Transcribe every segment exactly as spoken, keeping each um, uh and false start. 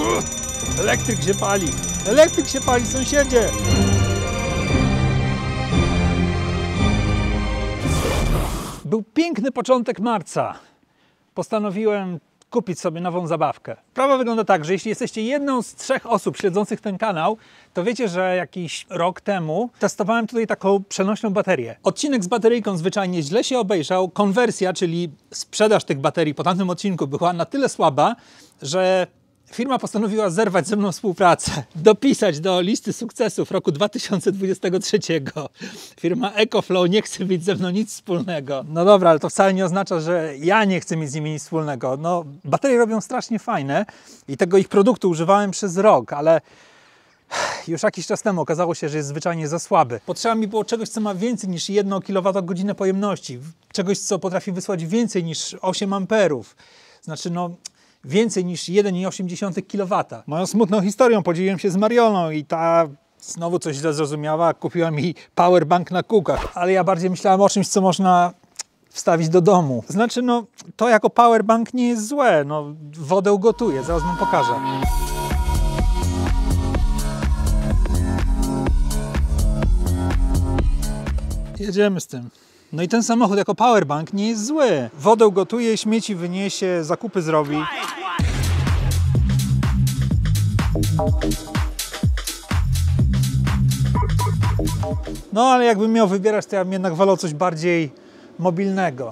Uff, elektryk się pali! Elektryk się pali, sąsiedzie! Był piękny początek marca. Postanowiłem kupić sobie nową zabawkę. Sprawa wygląda tak, że jeśli jesteście jedną z trzech osób śledzących ten kanał, to wiecie, że jakiś rok temu testowałem tutaj taką przenośną baterię. Odcinek z bateryjką zwyczajnie źle się obejrzał. Konwersja, czyli sprzedaż tych baterii po tamtym odcinku była na tyle słaba, że firma postanowiła zerwać ze mną współpracę, dopisać do listy sukcesów roku dwa tysiące dwudziestego trzeciego. Firma EcoFlow nie chce mieć ze mną nic wspólnego. No dobra, ale to wcale nie oznacza, że ja nie chcę mieć z nimi nic wspólnego. No, baterie robią strasznie fajne i tego ich produktu używałem przez rok, ale już jakiś czas temu okazało się, że jest zwyczajnie za słaby. Potrzeba mi było czegoś, co ma więcej niż jedną kilowatogodzinę pojemności. Czegoś, co potrafi wysłać więcej niż osiem amperów. Znaczy, no... więcej niż jeden i osiem kilowata. Moją smutną historią podzieliłem się z Mariolą i ta znowu coś źle zrozumiała, kupiła mi powerbank na kółkach, ale ja bardziej myślałem o czymś, co można wstawić do domu. Znaczy, no, to jako powerbank nie jest złe, no, wodę ugotuje, zaraz wam pokażę. Jedziemy z tym. No i ten samochód jako powerbank nie jest zły. Wodę gotuje, śmieci wyniesie, zakupy zrobi. No ale jakbym miał wybierać, to ja bym jednak wolał coś bardziej mobilnego.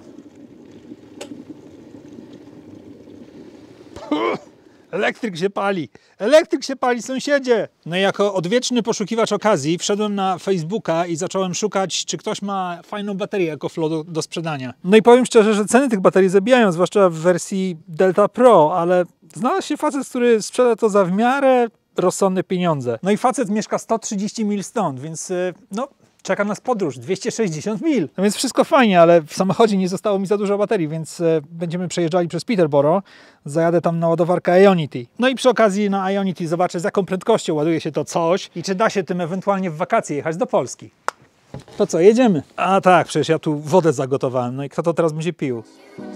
Elektryk się pali! Elektryk się pali, sąsiedzie! No i jako odwieczny poszukiwacz okazji wszedłem na Facebooka i zacząłem szukać, czy ktoś ma fajną baterię EcoFlow do, do sprzedania. No i powiem szczerze, że ceny tych baterii zabijają, zwłaszcza w wersji Delta Pro, ale znalazł się facet, który sprzeda to za w miarę rozsądne pieniądze. No i facet mieszka sto trzydzieści mil stąd, więc no... czeka nas podróż, dwieście sześćdziesiąt mil. No więc wszystko fajnie, ale w samochodzie nie zostało mi za dużo baterii, więc e, będziemy przejeżdżali przez Peterborough. Zajadę tam na ładowarkę Ionity. No i przy okazji na Ionity zobaczę, z jaką prędkością ładuje się to coś i czy da się tym ewentualnie w wakacje jechać do Polski. To co, jedziemy? A tak, przecież ja tu wodę zagotowałem. No i kto to teraz będzie pił?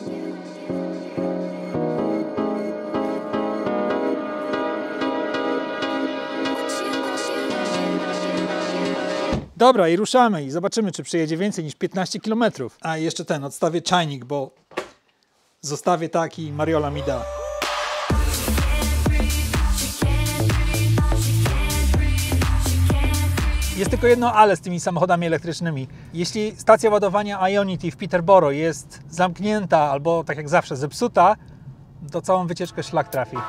Dobra, i ruszamy i zobaczymy, czy przyjedzie więcej niż piętnaście kilometrów. A i jeszcze ten, odstawię czajnik, bo zostawię tak i Mariola mi da. Jest tylko jedno ale z tymi samochodami elektrycznymi. Jeśli stacja ładowania Ionity w Peterborough jest zamknięta albo tak jak zawsze zepsuta, to całą wycieczkę szlak trafi.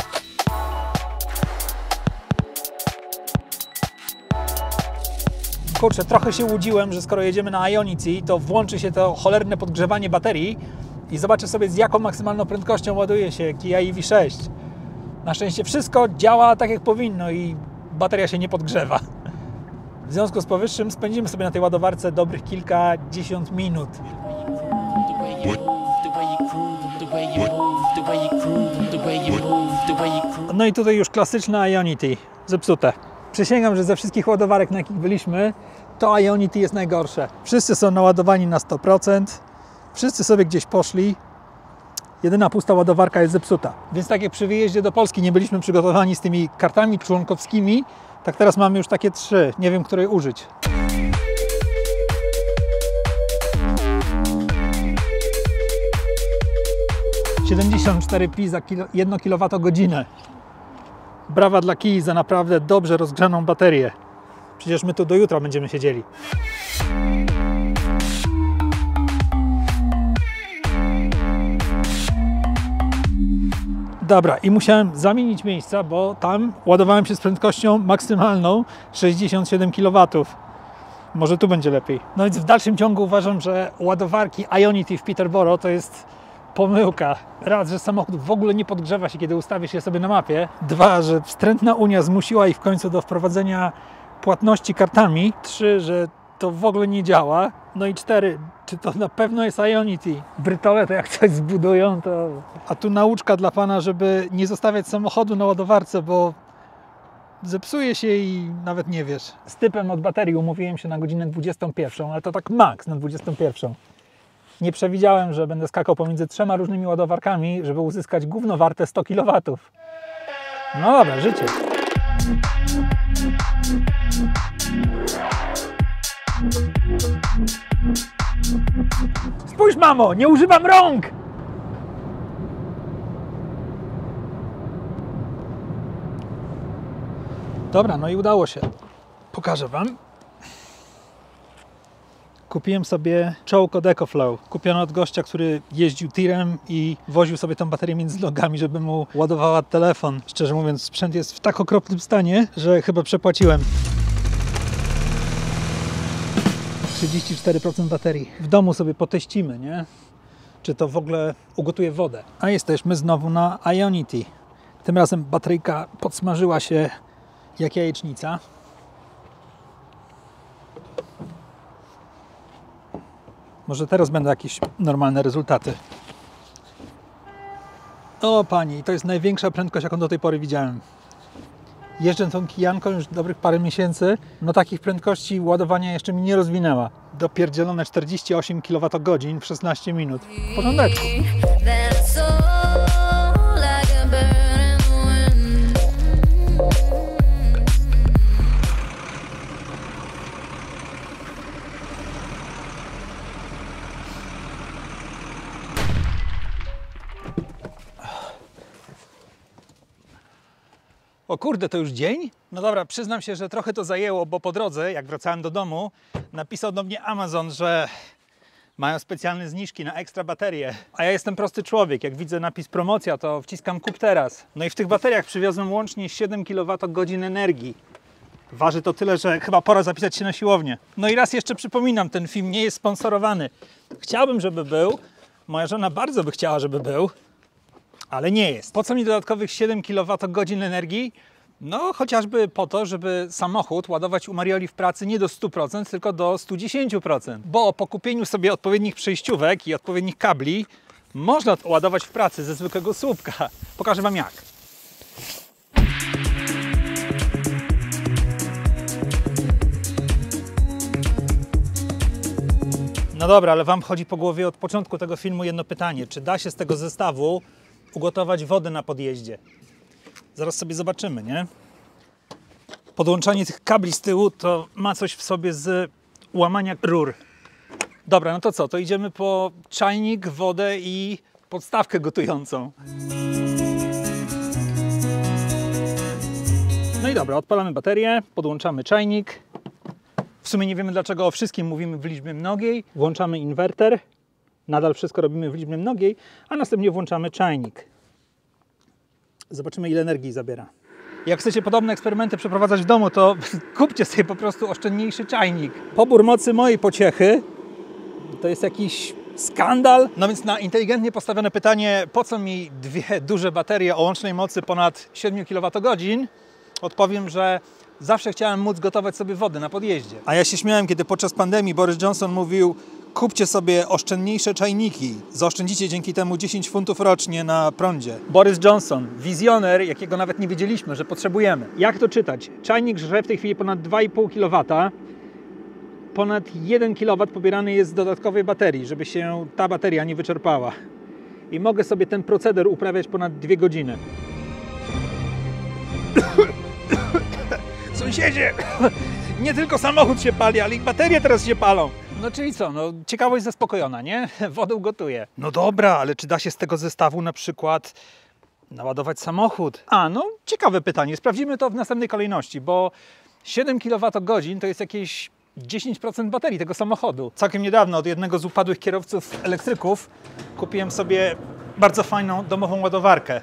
Kurczę, trochę się łudziłem, że skoro jedziemy na Ionity, to włączy się to cholerne podgrzewanie baterii i zobaczę sobie, z jaką maksymalną prędkością ładuje się Kia E V sześć. Na szczęście wszystko działa tak jak powinno i bateria się nie podgrzewa. W związku z powyższym spędzimy sobie na tej ładowarce dobrych kilkadziesiąt minut. No i tutaj już klasyczna Ionity, zepsute. Przysięgam, że ze wszystkich ładowarek, na jakich byliśmy, to Ionity jest najgorsze. Wszyscy są naładowani na sto procent, wszyscy sobie gdzieś poszli, jedyna pusta ładowarka jest zepsuta. Więc tak jak przy wyjeździe do Polski nie byliśmy przygotowani z tymi kartami członkowskimi, tak teraz mamy już takie trzy, nie wiem, której użyć. siedemdziesiąt cztery pi za jedną kilowatogodzinę. Brawa dla Kii za naprawdę dobrze rozgrzaną baterię. Przecież my tu do jutra będziemy siedzieli. Dobra, i musiałem zamienić miejsca, bo tam ładowałem się z prędkością maksymalną sześćdziesiąt siedem kilowatów. Może tu będzie lepiej. No więc w dalszym ciągu uważam, że ładowarki Ionity w Peterborough to jest pomyłka. Raz, że samochód w ogóle nie podgrzewa się, kiedy ustawisz je sobie na mapie. Dwa, że wstrętna Unia zmusiła ich w końcu do wprowadzenia płatności kartami. Trzy, że to w ogóle nie działa. No i cztery, czy to na pewno jest Ionity? Brytole to jak coś zbudują, to... A tu nauczka dla pana, żeby nie zostawiać samochodu na ładowarce, bo zepsuje się i nawet nie wiesz. Z typem od baterii umówiłem się na godzinę dwudziestą pierwszą, ale to tak maks na dwudziestą pierwszą. Nie przewidziałem, że będę skakał pomiędzy trzema różnymi ładowarkami, żeby uzyskać gówno warte sto kilowatów. No dobra, życie. Spójrz, mamo, nie używam rąk! Dobra, no i udało się. Pokażę wam. Kupiłem sobie czołg od EcoFlow. Kupiony od gościa, który jeździł tirem i woził sobie tą baterię między nogami, żeby mu ładowała telefon. Szczerze mówiąc, sprzęt jest w tak okropnym stanie, że chyba przepłaciłem. trzydzieści cztery procent baterii. W domu sobie poteścimy, nie? Czy to w ogóle ugotuje wodę. A jesteśmy znowu na Ionity. Tym razem bateryjka podsmażyła się jak jajecznica. Może teraz będą jakieś normalne rezultaty. O pani, to jest największa prędkość, jaką do tej pory widziałem. Jeżdżę tą kijanką już dobrych parę miesięcy. No takich prędkości ładowania jeszcze mi nie rozwinęła. Dopierdzielone czterdzieści osiem kilowatogodzin w szesnaście minut. W porządeczku. O kurde, to już dzień? No dobra, przyznam się, że trochę to zajęło, bo po drodze, jak wracałem do domu, napisał do mnie Amazon, że mają specjalne zniżki na ekstra baterie. A ja jestem prosty człowiek, jak widzę napis promocja, to wciskam kup teraz. No i w tych bateriach przywiozłem łącznie siedem kilowatogodzin energii. Waży to tyle, że chyba pora zapisać się na siłownię. No i raz jeszcze przypominam, ten film nie jest sponsorowany. Chciałbym, żeby był. Moja żona bardzo by chciała, żeby był. Ale nie jest. Po co mi dodatkowych siedem kilowatogodzin energii? No chociażby po to, żeby samochód ładować u Marioli w pracy nie do stu procent, tylko do stu dziesięciu procent. Bo po kupieniu sobie odpowiednich przejściówek i odpowiednich kabli można to ładować w pracy ze zwykłego słupka. Pokażę wam jak. No dobra, ale wam chodzi po głowie od początku tego filmu jedno pytanie. Czy da się z tego zestawu ugotować wodę na podjeździe? Zaraz sobie zobaczymy, nie? Podłączanie tych kabli z tyłu to ma coś w sobie z łamania rur. Dobra, no to co? To idziemy po czajnik, wodę i podstawkę gotującą. No i dobra, odpalamy baterię, podłączamy czajnik. W sumie nie wiemy, dlaczego o wszystkim mówimy w liczbie mnogiej. Włączamy inwerter. Nadal wszystko robimy w liczbie mnogiej, a następnie włączamy czajnik. Zobaczymy, ile energii zabiera. Jak chcecie podobne eksperymenty przeprowadzać w domu, to kupcie sobie po prostu oszczędniejszy czajnik. Pobór mocy mojej pociechy to jest jakiś skandal. No więc na inteligentnie postawione pytanie, po co mi dwie duże baterie o łącznej mocy ponad siedem kilowatogodzin, odpowiem, że zawsze chciałem móc gotować sobie wodę na podjeździe. A ja się śmiałem, kiedy podczas pandemii Boris Johnson mówił: kupcie sobie oszczędniejsze czajniki. Zaoszczędzicie dzięki temu dziesięć funtów rocznie na prądzie. Boris Johnson, wizjoner, jakiego nawet nie wiedzieliśmy, że potrzebujemy. Jak to czytać? Czajnik żre w tej chwili ponad dwa i pół kilowata. Ponad jeden kilowat pobierany jest z dodatkowej baterii, żeby się ta bateria nie wyczerpała. I mogę sobie ten proceder uprawiać ponad dwie godziny. Sąsiedzie! Nie tylko samochód się pali, ale i baterie teraz się palą. No czyli co, no ciekawość zaspokojona, nie? Wodę ugotuję. No dobra, ale czy da się z tego zestawu na przykład naładować samochód? A, no ciekawe pytanie. Sprawdzimy to w następnej kolejności, bo siedem kilowatogodzin to jest jakieś dziesięć procent baterii tego samochodu. Całkiem niedawno od jednego z upadłych kierowców elektryków kupiłem sobie bardzo fajną domową ładowarkę.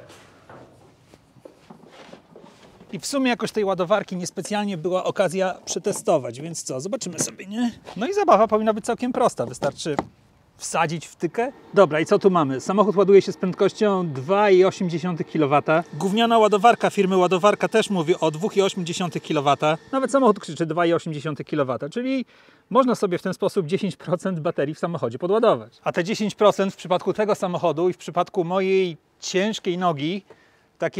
I w sumie jakoś tej ładowarki niespecjalnie była okazja przetestować, więc co, zobaczymy sobie, nie? No i zabawa powinna być całkiem prosta, wystarczy wsadzić wtykę. Dobra, i co tu mamy? Samochód ładuje się z prędkością dwa i osiem kilowata. Gówniana ładowarka firmy Ładowarka też mówi o dwa i osiem kilowata. Nawet samochód krzyczy dwa i osiem kilowata, czyli można sobie w ten sposób dziesięć procent baterii w samochodzie podładować. A te dziesięć procent w przypadku tego samochodu i w przypadku mojej ciężkiej nogi to jakieś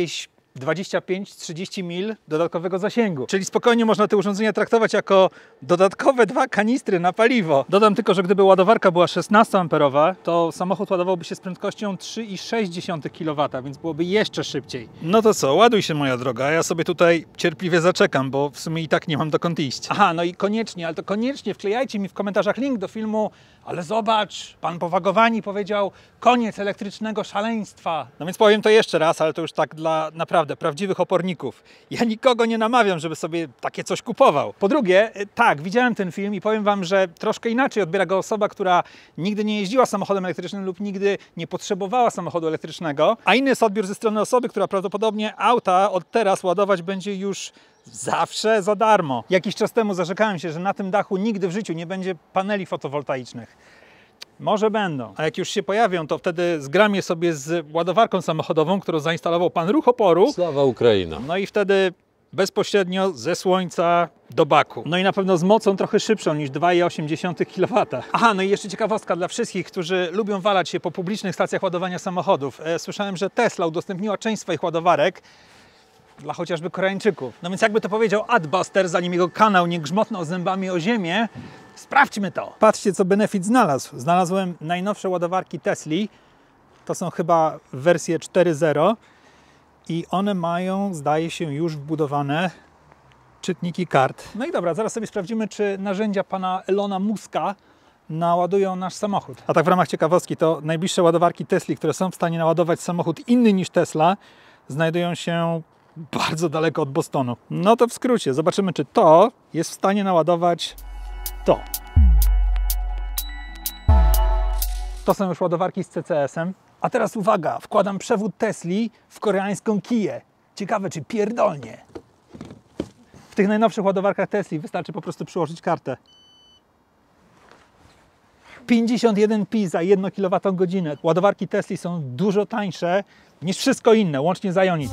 dwadzieścia pięć trzydzieści mil dodatkowego zasięgu. Czyli spokojnie można te urządzenia traktować jako dodatkowe dwa kanistry na paliwo. Dodam tylko, że gdyby ładowarka była szesnastoamperowa, to samochód ładowałby się z prędkością trzy i sześć kilowata, więc byłoby jeszcze szybciej. No to co, ładuj się moja droga, a ja sobie tutaj cierpliwie zaczekam, bo w sumie i tak nie mam dokąd iść. Aha, no i koniecznie, ale to koniecznie wklejajcie mi w komentarzach link do filmu, ale zobacz, pan Powagowani powiedział, koniec elektrycznego szaleństwa. No więc powiem to jeszcze raz, ale to już tak dla naprawdę prawdziwych oporników. Ja nikogo nie namawiam, żeby sobie takie coś kupował. Po drugie, tak, widziałem ten film i powiem wam, że troszkę inaczej odbiera go osoba, która nigdy nie jeździła samochodem elektrycznym lub nigdy nie potrzebowała samochodu elektrycznego, a inny jest odbiór ze strony osoby, która prawdopodobnie auta od teraz ładować będzie już zawsze za darmo. Jakiś czas temu zarzekałem się, że na tym dachu nigdy w życiu nie będzie paneli fotowoltaicznych. Może będą, a jak już się pojawią, to wtedy zgram je sobie z ładowarką samochodową, którą zainstalował pan Ruch Oporu. Sława Ukraina. No i wtedy bezpośrednio ze słońca do baku. No i na pewno z mocą trochę szybszą niż dwa i osiem kilowata. Aha, no i jeszcze ciekawostka dla wszystkich, którzy lubią walać się po publicznych stacjach ładowania samochodów. E, słyszałem, że Tesla udostępniła część swoich ładowarek dla chociażby Koreańczyków. No więc jakby to powiedział Adbuster, zanim jego kanał nie grzmotnął zębami o ziemię, sprawdźmy to. Patrzcie, co Benefit znalazł. Znalazłem najnowsze ładowarki Tesli. To są chyba wersje cztery zero i one mają, zdaje się, już wbudowane czytniki kart. No i dobra, zaraz sobie sprawdzimy, czy narzędzia pana Elona Muska naładują nasz samochód. A tak w ramach ciekawostki, to najbliższe ładowarki Tesli, które są w stanie naładować samochód inny niż Tesla, znajdują się bardzo daleko od Bostonu. No to w skrócie, zobaczymy, czy to jest w stanie naładować to. To są już ładowarki z C C S-em. A teraz uwaga, wkładam przewód Tesli w koreańską kiję. Ciekawe, czy pierdolnie. W tych najnowszych ładowarkach Tesli wystarczy po prostu przyłożyć kartę. pięćdziesiąt jeden pi za jedną kilowatogodzinę. Ładowarki Tesli są dużo tańsze niż wszystko inne, łącznie z Ionity.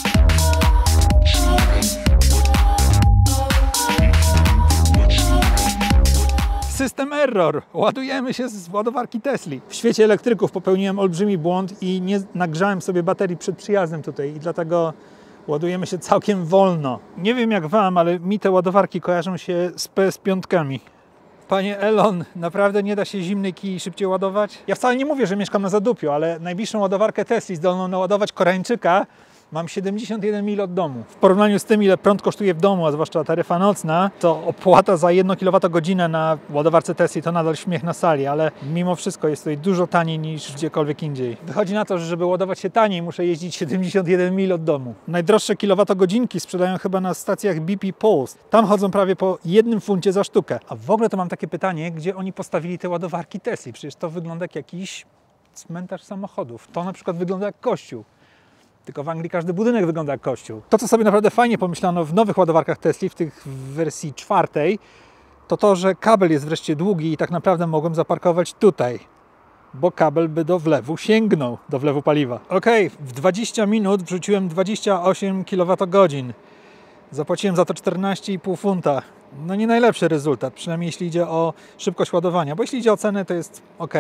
System error. Ładujemy się z ładowarki Tesli. W świecie elektryków popełniłem olbrzymi błąd i nie nagrzałem sobie baterii przed przyjazdem tutaj i dlatego ładujemy się całkiem wolno. Nie wiem jak wam, ale mi te ładowarki kojarzą się z P S pięć. Panie Elon, naprawdę nie da się zimnej kij szybciej ładować? Ja wcale nie mówię, że mieszkam na zadupiu, ale najbliższą ładowarkę Tesli zdolną naładować Koreańczyka mam siedemdziesiąt jeden mil od domu. W porównaniu z tym, ile prąd kosztuje w domu, a zwłaszcza taryfa nocna, to opłata za jedną kilowatogodzinę na ładowarce Tesli to nadal śmiech na sali, ale mimo wszystko jest tutaj dużo taniej niż gdziekolwiek indziej. Wychodzi na to, że żeby ładować się taniej, muszę jeździć siedemdziesiąt jeden mil od domu. Najdroższe kilowatogodzinki sprzedają chyba na stacjach B P Pulse. Tam chodzą prawie po jednym funcie za sztukę. A w ogóle to mam takie pytanie, gdzie oni postawili te ładowarki Tesli? Przecież to wygląda jak jakiś cmentarz samochodów. To na przykład wygląda jak kościół. Tylko w Anglii każdy budynek wygląda jak kościół. To, co sobie naprawdę fajnie pomyślano w nowych ładowarkach Tesli, w tych w wersji czwartej, to to, że kabel jest wreszcie długi i tak naprawdę mogłem zaparkować tutaj, bo kabel by do wlewu sięgnął, do wlewu paliwa. Ok, w dwadzieścia minut wrzuciłem dwadzieścia osiem kilowatogodzin. Zapłaciłem za to czternaście i pół funta. No nie najlepszy rezultat, przynajmniej jeśli idzie o szybkość ładowania, bo jeśli idzie o cenę, to jest ok.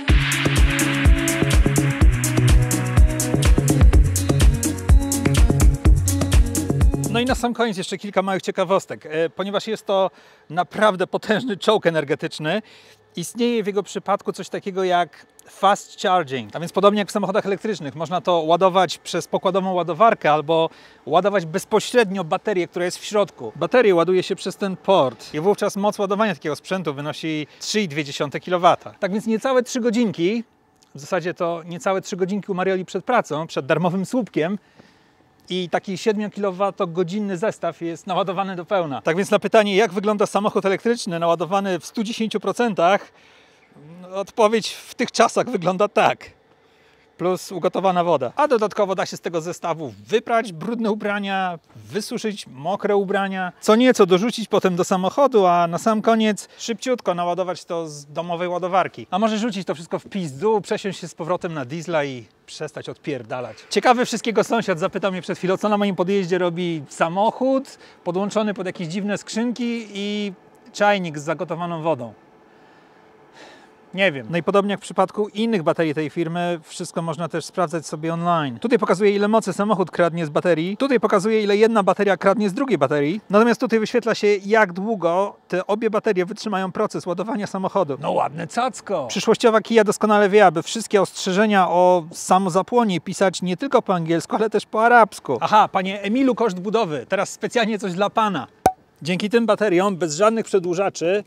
No i na sam koniec jeszcze kilka małych ciekawostek. Ponieważ jest to naprawdę potężny czołg energetyczny, istnieje w jego przypadku coś takiego jak fast charging. A więc podobnie jak w samochodach elektrycznych, można to ładować przez pokładową ładowarkę albo ładować bezpośrednio baterię, która jest w środku. Baterię ładuje się przez ten port i wówczas moc ładowania takiego sprzętu wynosi trzy i dwie kilowata. Tak więc niecałe trzy godzinki, w zasadzie to niecałe trzy godzinki u Marioli przed pracą, przed darmowym słupkiem, i taki siedmiokilowatogodzinny zestaw jest naładowany do pełna. Tak więc na pytanie, jak wygląda samochód elektryczny naładowany w stu dziesięciu procentach, odpowiedź w tych czasach wygląda tak. Plus ugotowana woda. A dodatkowo da się z tego zestawu wyprać brudne ubrania, wysuszyć mokre ubrania, co nieco dorzucić potem do samochodu, a na sam koniec szybciutko naładować to z domowej ładowarki. A może rzucić to wszystko w pizdu, przesiąść się z powrotem na diesla i przestać odpierdalać. Ciekawy wszystkiego sąsiad zapytał mnie przed chwilą, co na moim podjeździe robi samochód podłączony pod jakieś dziwne skrzynki i czajnik z zagotowaną wodą. Nie wiem. No i podobnie jak w przypadku innych baterii tej firmy, wszystko można też sprawdzać sobie online. Tutaj pokazuje, ile mocy samochód kradnie z baterii. Tutaj pokazuje, ile jedna bateria kradnie z drugiej baterii. Natomiast tutaj wyświetla się, jak długo te obie baterie wytrzymają proces ładowania samochodu. No ładne cacko! Przyszłościowa Kia doskonale wie, aby wszystkie ostrzeżenia o samozapłonie pisać nie tylko po angielsku, ale też po arabsku. Aha, panie Emilu, koszt budowy. Teraz specjalnie coś dla pana. Dzięki tym bateriom, bez żadnych przedłużaczy,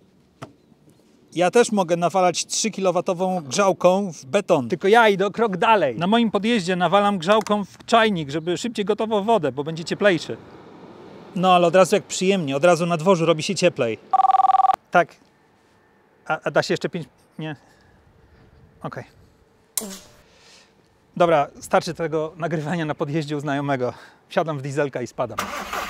ja też mogę nawalać trzykilowatową grzałką w beton. Tylko ja idę o krok dalej. Na moim podjeździe nawalam grzałką w czajnik, żeby szybciej gotował wodę, bo będzie cieplejszy. No ale od razu jak przyjemnie, od razu na dworzu robi się cieplej. Tak. A, a da się jeszcze pięć... Nie. Okej. Okay. Dobra, starczy tego nagrywania na podjeździe u znajomego. Wsiadam w dieselka i spadam.